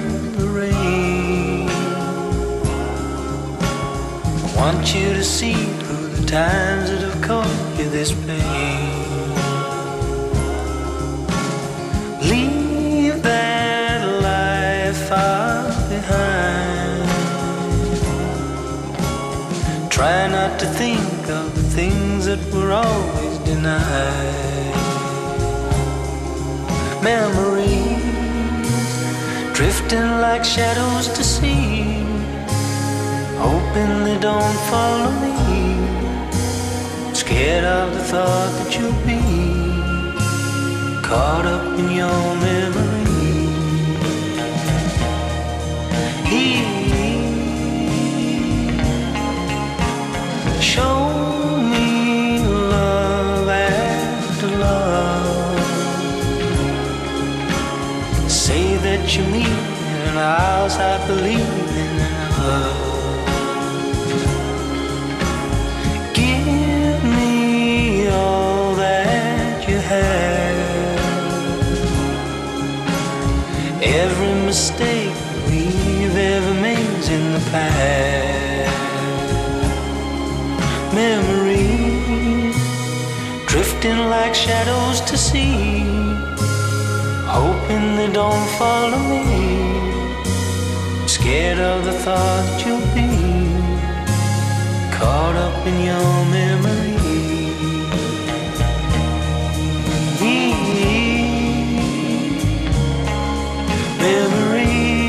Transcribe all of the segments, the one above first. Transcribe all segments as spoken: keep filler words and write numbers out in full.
the rain. I want you to see through the times that have caused you this pain. Leave that life far behind. Try not to think of the things that were always denied. Memories drifting like shadows to sea, hoping they don't follow me. Scared of the thought that you'll be caught up in your memory. He show me love after love. Say that you mean it, and I'll start believing in love. Give me all that you have. Every mistake we've ever made's in the past. Memories drifting like shadows to sea, hoping they don't follow me. Scared of the thought that you'll be caught up in your memory. Memory.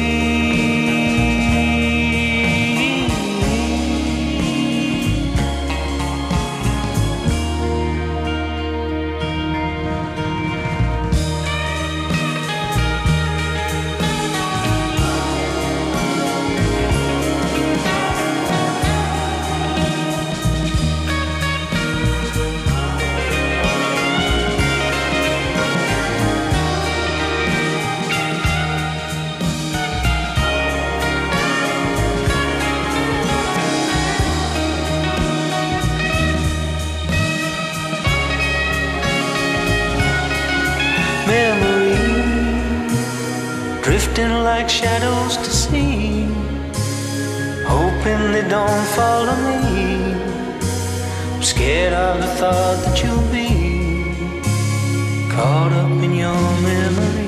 Memories drifting like shadows to sea, hoping they don't follow me. Scared of the thought that you'll be caught up in your memory.